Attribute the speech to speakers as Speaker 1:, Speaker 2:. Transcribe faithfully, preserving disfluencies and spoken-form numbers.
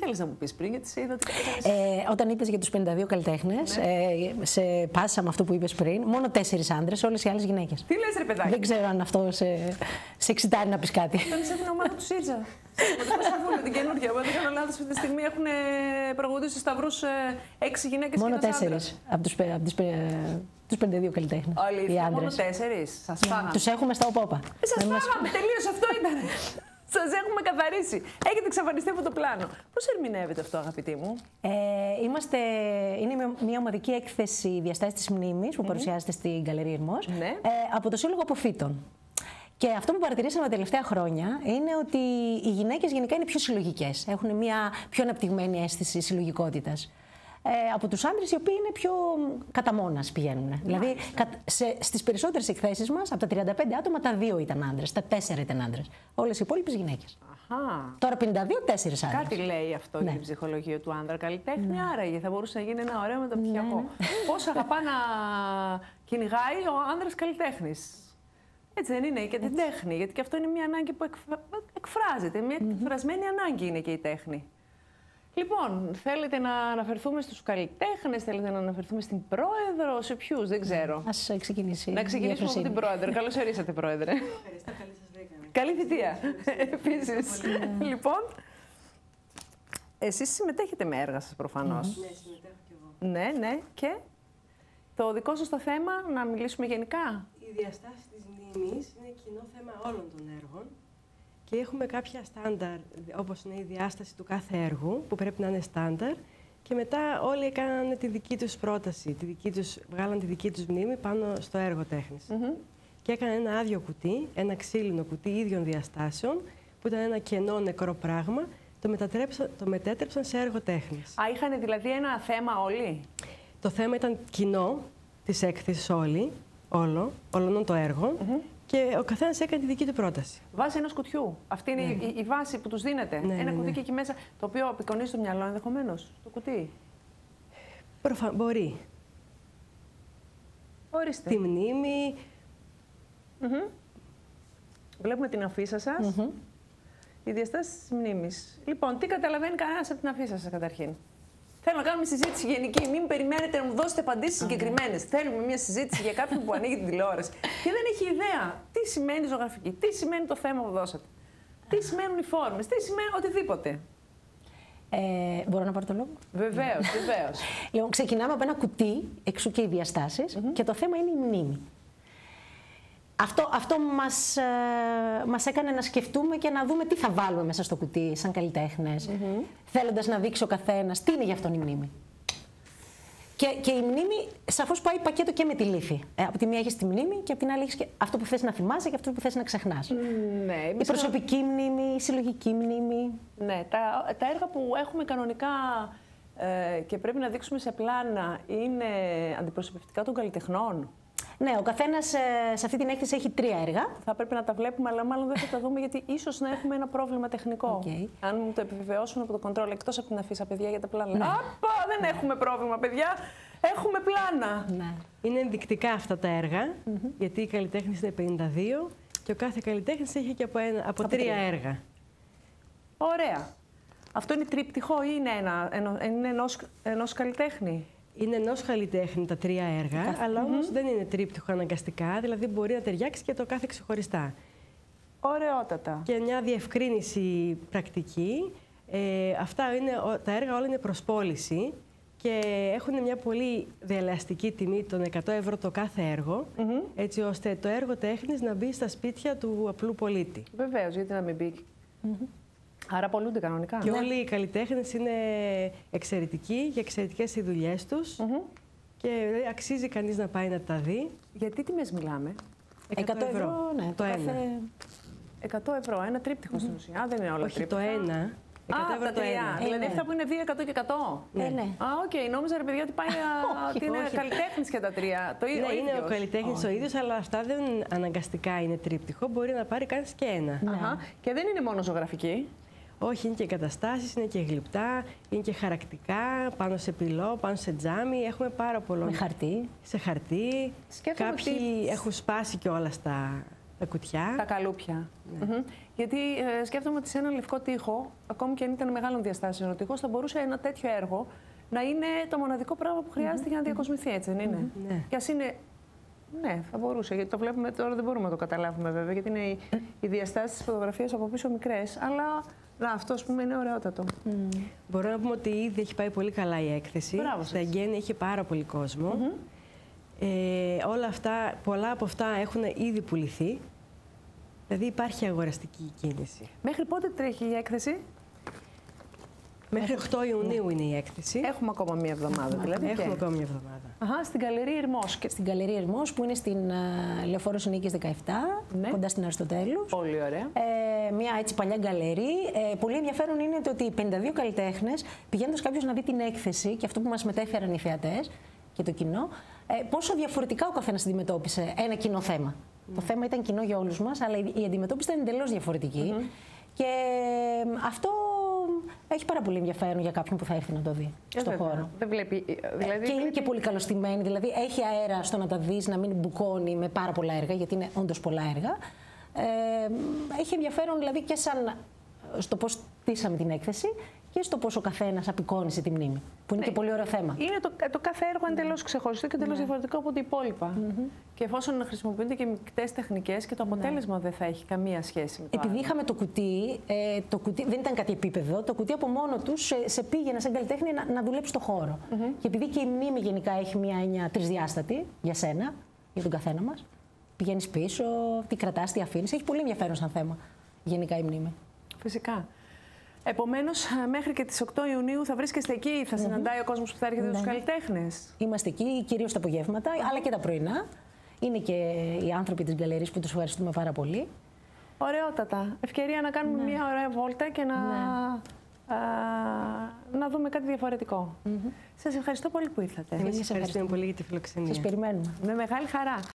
Speaker 1: ήθελες να μου πεις πριν, γιατί σε είδα ότι
Speaker 2: ε, Όταν είπες για τους πενήντα δύο καλλιτέχνες,
Speaker 1: ναι.
Speaker 2: ε, σε πάσα με αυτό που είπες πριν, μόνο τέσσερις άντρες, όλες οι άλλες γυναίκες.
Speaker 1: Τι λες, ρε παιδάκι?
Speaker 2: Δεν ξέρω αν αυτό σε, σε εξητάρει να πεις κάτι.
Speaker 1: Ήταν σε την ομάδα του ΣΥΡΙΖΑ. Με την καινούργια. Αν δεν κάνω λάθος, αυτή τη στιγμή έχουν προγραμματίσει στους Σταυρούς έξι γυναίκες.
Speaker 2: Μόνο τέσσερις από τους, από τους, τους πενήντα δύο καλλιτέχνες.
Speaker 1: Αλήθεια, μόνο τέσσερις. Σας φάγαμε.
Speaker 2: Τους έχουμε στα ΟΠΟΠΑ.
Speaker 1: Ε, σας φάγαμε, τελείως αυτό ήταν. Σας έχουμε καθαρίσει. Έχετε εξαφανιστεί από το πλάνο. Πώς ερμηνεύετε αυτό, αγαπητοί μου?
Speaker 2: Ε, είμαστε, είναι μια ομαδική έκθεση διαστάσεις της μνήμης που mm-hmm. παρουσιάζεται στην Γκαλερία Ερμός,
Speaker 1: ναι.
Speaker 2: ε, από το Σύλλογο Αποφύτων. Και αυτό που παρατηρήσαμε τα τελευταία χρόνια είναι ότι οι γυναίκες γενικά είναι πιο συλλογικές. Έχουν μια πιο αναπτυγμένη αίσθηση συλλογικότητας. Ε, από τους άντρες οι οποίοι είναι πιο κατά μόνας πηγαίνουν. Yeah. Δηλαδή σε, στις περισσότερες εκθέσεις μας, από τα τριάντα πέντε άτομα, τα δύο ήταν άντρες, τα τέσσερα ήταν άντρες. Όλες οι υπόλοιπες γυναίκες.
Speaker 1: Αχα.
Speaker 2: Τώρα πενήντα δύο, τέσσερις άντρες.
Speaker 1: Κάτι λέει αυτό ναι. για την ψυχολογία του άντρα καλλιτέχνη, ναι. άραγε θα μπορούσε να γίνει ένα ωραίο μεταπτυχιακό. Ναι. Πώς αγαπά να κυνηγάει ο άντρας καλλιτέχνης. Έτσι δεν είναι, και την τέχνη, γιατί και αυτό είναι μια ανάγκη που εκφράζεται, μια εκφρασμένη ανάγκη είναι και η τέχνη. Λοιπόν, θέλετε να αναφερθούμε στους καλλιτέχνες, θέλετε να αναφερθούμε στην πρόεδρο, σε ποιους, δεν ξέρω.
Speaker 2: Ας ξεκινήσει.
Speaker 1: Να ξεκινήσουμε από την πρόεδρο. Καλώς ορίσατε, πρόεδρε.
Speaker 3: Ευχαριστώ, καλή σας βρήκαμε.
Speaker 1: Καλή θητεία, επίσης. Λοιπόν, εσείς συμμετέχετε με έργα σας προφανώς.
Speaker 3: Ναι, συμμετέχω κι εγώ.
Speaker 1: Ναι, ναι. Και το δικό σας το θέμα, να μιλήσουμε γενικά.
Speaker 3: Η διαστάση της μνήμης είναι κοινό θέμα όλων των έργων. Και έχουμε κάποια στάνταρ, όπως είναι η διάσταση του κάθε έργου, που πρέπει να είναι στάνταρ. Και μετά όλοι έκαναν τη δική τους πρόταση, τη δική τους, βγάλαν τη δική τους μνήμη πάνω στο έργο τέχνης. Mm-hmm. Και έκαναν ένα άδειο κουτί, ένα ξύλινο κουτί ίδιων διαστάσεων, που ήταν ένα κενό νεκρό πράγμα, το, το μετέτρεψαν σε έργο τέχνης.
Speaker 1: Α, είχαν δηλαδή ένα θέμα όλοι.
Speaker 3: Το θέμα ήταν κοινό της έκθεσης όλοι, όλο, όλων το έργο. Mm-hmm. Και ο καθένας έκανε τη δική του πρόταση.
Speaker 1: Βάση ενός κουτιού. Αυτή είναι ναι. η, η βάση που τους δίνεται.
Speaker 3: Ναι,
Speaker 1: ένα
Speaker 3: ναι,
Speaker 1: κουτί
Speaker 3: ναι.
Speaker 1: και εκεί μέσα, το οποίο απεικονίζει στο μυαλό ενδεχομένως. Το κουτί.
Speaker 3: Προφα... Μπορεί.
Speaker 1: Ορίστε.
Speaker 3: Τη μνήμη.
Speaker 1: Mm-hmm. Βλέπουμε την αφίσα σας. Mm-hmm. Η διαστάση της μνήμης. Λοιπόν, τι καταλαβαίνει κανένας από την αφίσα σας καταρχήν? Θέλω να κάνουμε συζήτηση γενική. Μην περιμένετε να μου δώσετε απαντήσεις συγκεκριμένες. Θέλουμε μια συζήτηση για κάποιον που ανοίγει την τηλεόραση και δεν έχει ιδέα τι σημαίνει ζωγραφική, τι σημαίνει το θέμα που δώσατε, τι σημαίνουν οι φόρμες, τι σημαίνει οτιδήποτε.
Speaker 2: Ε, μπορώ να πάρω το λόγο?
Speaker 1: Βεβαίως, βεβαίως.
Speaker 2: Λοιπόν, ξεκινάμε από ένα κουτί, εξού και οι διαστάσεις, mm-hmm. και το θέμα είναι η μνήμη. Αυτό, αυτό μας, ε, μας έκανε να σκεφτούμε και να δούμε τι θα βάλουμε μέσα στο κουτί σαν καλλιτέχνες, mm-hmm. θέλοντας να δείξει ο καθένας τι είναι για αυτόν η μνήμη. Και, και η μνήμη σαφώς πάει πακέτο και με τη λύθη. Ε, από τη μία έχεις τη μνήμη και από την άλλη έχεις και αυτό που θες να θυμάσαι και αυτό που θες να ξεχνάς.
Speaker 1: Mm, ναι,
Speaker 2: η προσωπική να... μνήμη, η συλλογική μνήμη.
Speaker 1: Ναι, τα, τα έργα που έχουμε κανονικά ε, και πρέπει να δείξουμε σε πλάνα είναι αντιπροσωπευτικά των καλλιτεχνών.
Speaker 2: Ναι, ο καθένας σε αυτή την έκθεση έχει τρία έργα.
Speaker 1: Θα πρέπει να τα βλέπουμε, αλλά μάλλον δεν θα τα δούμε γιατί ίσως να έχουμε ένα πρόβλημα τεχνικό.
Speaker 2: Okay.
Speaker 1: Αν μου το επιβεβαιώσουν από το κοντρόλ, εκτός από την αφίσα, παιδιά, για τα πλάνα.
Speaker 2: Ναι.
Speaker 1: Απα, δεν έχουμε πρόβλημα, παιδιά. Έχουμε πλάνα.
Speaker 2: Ναι.
Speaker 3: Είναι ενδεικτικά αυτά τα έργα, mm-hmm. γιατί οι καλλιτέχνες είναι πενήντα δύο και ο κάθε καλλιτέχνης έχει και από, ένα, από, από τρία, τρία έργα.
Speaker 1: Ωραία. Αυτό είναι τρίπτυχο ή είναι, ένα, ενό, είναι ενός, ενός καλλιτέχνη?
Speaker 3: Είναι ενός καλλιτέχνη τα τρία έργα,
Speaker 1: κάθε...
Speaker 3: αλλά όμως
Speaker 1: mm-hmm.
Speaker 3: δεν είναι τρίπτυχο αναγκαστικά, δηλαδή μπορεί να ταιριάξει και το κάθε ξεχωριστά.
Speaker 1: Ωραιότατα.
Speaker 3: Και μια διευκρίνηση πρακτική, ε, αυτά είναι, τα έργα όλα είναι προς πώληση και έχουν μια πολύ διαλεαστική τιμή των εκατό ευρώ το κάθε έργο, mm-hmm. έτσι ώστε το έργο τέχνης να μπει στα σπίτια του απλού πολίτη.
Speaker 1: Βεβαίως, γιατί να μην μπει. Mm-hmm. Άρα πολλούνται κανονικά.
Speaker 3: Και
Speaker 1: ναι.
Speaker 3: όλοι οι καλλιτέχνες είναι εξαιρετικοί και εξαιρετικές οι δουλειές τους mm-hmm. και αξίζει κανείς να πάει να τα δει.
Speaker 1: Γιατί τιμές μιλάμε?
Speaker 2: εκατό ευρώ, ναι,
Speaker 3: το
Speaker 2: κάθε...
Speaker 3: ένα.
Speaker 1: εκατό ευρώ, ένα τρίπτυχο mm-hmm. στην ουσία. Δεν είναι όλα
Speaker 3: όχι
Speaker 1: τρίπτυχα.
Speaker 3: Το ένα.
Speaker 1: Α, τα τρία. Δηλαδή αυτά που είναι δύο εκατό και εκατό.
Speaker 2: Ναι, ναι.
Speaker 1: Α, οκ. Okay. Νόμιζα, ρε παιδιά, ότι πάει ότι είναι καλλιτέχνης και τα τρία. Το ίδιο.
Speaker 3: Ναι, είναι ο καλλιτέχνης ο ίδιος, αλλά αυτά δεν αναγκαστικά είναι τρίπτυχο. Μπορεί να πάρει κανείς και ένα.
Speaker 1: Ναι. Αχα. Και δεν είναι μόνο ζωγραφική.
Speaker 3: Όχι, είναι και εγκαταστάσεις, είναι και γλυπτά, είναι και χαρακτικά, πάνω σε πυλό, πάνω σε τζάμι. Έχουμε πάρα πολλά.
Speaker 2: Με χαρτί.
Speaker 3: Σε χαρτί.
Speaker 1: Σκέφτομαι
Speaker 3: Κάποιοι
Speaker 1: ότι...
Speaker 3: έχουν σπάσει και όλα στα τα κουτιά.
Speaker 1: Τα καλούπια. Ναι. Mm-hmm. Γιατί ε, σκέφτομαι ότι σε ένα λευκό τοίχο, ακόμη και αν ήταν μεγάλων διαστάσεων ο τοίχος, θα μπορούσε ένα τέτοιο έργο να είναι το μοναδικό πράγμα που χρειάζεται mm-hmm. για να διακοσμηθεί, έτσι δεν είναι?
Speaker 3: Mm-hmm. Ναι.
Speaker 1: Και ας είναι. Ναι, θα μπορούσε. Γιατί το βλέπουμε τώρα, δεν μπορούμε να το καταλάβουμε βέβαια, γιατί είναι οι, οι διαστάσεις της φωτογραφίας από πίσω μικρές. Αλλά να, αυτό, ας πούμε, είναι ωραιότατο.
Speaker 3: Mm. Μπορώ να πούμε ότι ήδη έχει πάει πολύ καλά η έκθεση.
Speaker 1: Μπράβο,
Speaker 3: στα εγγένεια είχε πάρα πολύ κόσμο.
Speaker 1: Mm-hmm.
Speaker 3: Ε, όλα αυτά, πολλά από αυτά έχουν ήδη πουληθεί. Δηλαδή υπάρχει αγοραστική κίνηση.
Speaker 1: Μέχρι πότε τρέχει η έκθεση?
Speaker 3: Μέχρι οκτώ Ιουνίου είναι η έκθεση.
Speaker 1: Έχουμε ακόμα μία εβδομάδα, δηλαδή.
Speaker 3: Έχουμε
Speaker 1: και...
Speaker 3: ακόμα μία εβδομάδα.
Speaker 1: Αχα, στην Γκαλερί Ερμός.
Speaker 2: Και στην Γκαλερί Ερμός, που είναι στην uh, Λεωφόρο Συνίκης δεκαεπτά, ναι. κοντά στην Αριστοτέλους.
Speaker 1: Πολύ ωραία.
Speaker 2: Ε, μια έτσι παλιά γκαλερί. Ε, πολύ ενδιαφέρον είναι το ότι οι πενήντα δύο καλλιτέχνες, πηγαίνοντας κάποιος να δει την έκθεση και αυτό που μας μετέφεραν οι θεατές και το κοινό, ε, πόσο διαφορετικά ο καθένας αντιμετώπισε ένα κοινό θέμα. Mm. Το θέμα ήταν κοινό για όλους μας, αλλά η αντιμετώπιση ήταν εντελώς διαφορετική. Mm-hmm. Και ε, αυτό έχει πάρα πολύ ενδιαφέρον για κάποιον που θα έρθει να το δει
Speaker 1: ε,
Speaker 2: στον
Speaker 1: βέβαια.
Speaker 2: χώρο.
Speaker 1: Δεν βλέπει, δηλαδή...
Speaker 2: Και είναι και πολύ καλωστημένη, δηλαδή έχει αέρα στο να τα δεις, να μην μπουκώνει με πάρα πολλά έργα, γιατί είναι όντως πολλά έργα. Ε, έχει ενδιαφέρον δηλαδή και σαν στο πώς στήσαμε την έκθεση και στο πώς ο καθένας απεικόνισε τη μνήμη. Που είναι ναι. και πολύ ωραίο θέμα.
Speaker 1: Είναι το, το κάθε έργο εντελώς ξεχωριστό και εντελώς
Speaker 2: ναι.
Speaker 1: διαφορετικό από τα υπόλοιπα. Mm-hmm. Και εφόσον χρησιμοποιούνται και μικτές τεχνικές και το αποτέλεσμα ναι. δεν θα έχει καμία σχέση με το
Speaker 2: Επειδή
Speaker 1: άλλο.
Speaker 2: είχαμε το κουτί, ε, το κουτί δεν ήταν κάτι επίπεδο, το κουτί από μόνο του σε, σε πήγαινε σαν καλλιτέχνη να, να δουλέψει στο χώρο. Mm-hmm. Και επειδή και η μνήμη γενικά έχει μια έννοια τρισδιάστατη για σένα, για τον καθένα μας, πηγαίνεις πίσω, τι κρατάς, τι αφήνεις. Έχει πολύ ενδιαφέρον σαν θέμα γενικά η μνήμη.
Speaker 1: Φυσικά. Επομένως, μέχρι και τις οκτώ Ιουνίου θα βρίσκεστε εκεί, θα mm-hmm. συναντάει ο κόσμος που θα έρχεται mm-hmm. τους καλλιτέχνες. Είμαστε εκεί κυρίως τα απογεύματα, mm-hmm. αλλά και τα πρωινά. Είναι και οι άνθρωποι της γκαλερής που τους ευχαριστούμε πάρα πολύ. Ωραιότατα. Ευκαιρία να κάνουμε ναι. μια ωραία βόλτα και να, ναι. α, να δούμε κάτι διαφορετικό. Mm-hmm. Σας ευχαριστώ πολύ που ήρθατε.
Speaker 3: Εμείς ευχαριστούμε πολύ για τη φιλοξενία.
Speaker 2: Σας περιμένουμε.
Speaker 1: Με μεγάλη χαρά.